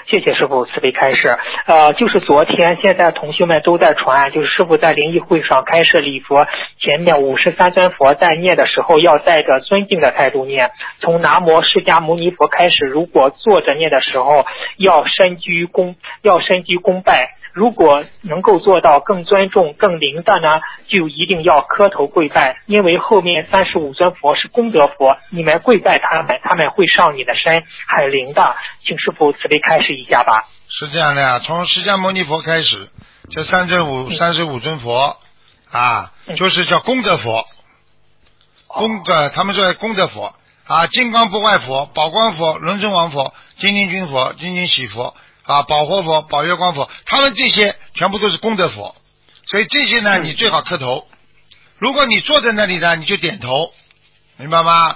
谢谢师傅慈悲开示。就是昨天，现在同学们都在传，就是师傅在灵异会上开示礼佛，前面53尊佛在念的时候要带着尊敬的态度念，从南无释迦牟尼佛开始，如果坐着念的时候要深居恭拜。如果能够做到更尊重、更灵的呢，就一定要磕头跪拜，因为后面35尊佛是功德佛，你们跪拜他们会上你的身，很灵的，请师父慈悲开示一下吧。 是这样的呀，从释迦牟尼佛开始，这35尊佛啊，就是叫功德佛，他们说功德佛啊，金刚不坏佛、宝光佛、轮尊王佛、精进君佛、精进喜佛。保活佛、宝月光佛，他们这些全部都是功德佛，所以这些呢，你最好磕头。如果你坐在那里呢，你就点头，明白吗？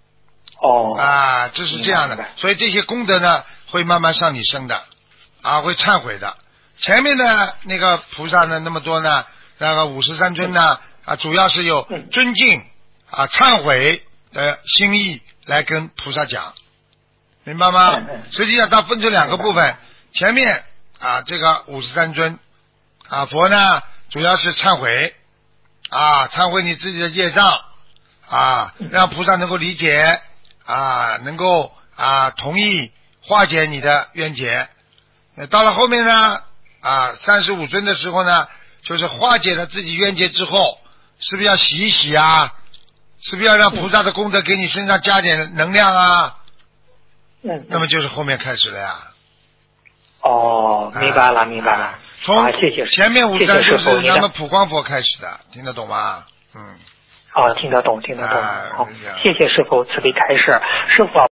这是这样的，所以这些功德呢，会慢慢上你身的，会忏悔的。前面的那个菩萨呢，那么多呢，那个53尊呢，主要是有尊敬忏悔的心意来跟菩萨讲，明白吗？实际上它分成2个部分。前面这个53尊佛呢，主要是忏悔忏悔你自己的业障让菩萨能够理解能够同意化解你的冤结。到了后面呢35尊的时候呢，就是化解了自己冤结之后，是不是要洗一洗是不是要让菩萨的功德给你身上加点能量那么就是后面开始了呀。 明白了明白了。 从谢谢前面53尊是那么普光佛开始的，听得懂吗？ 听得懂。好，谢谢师父慈悲开示。师父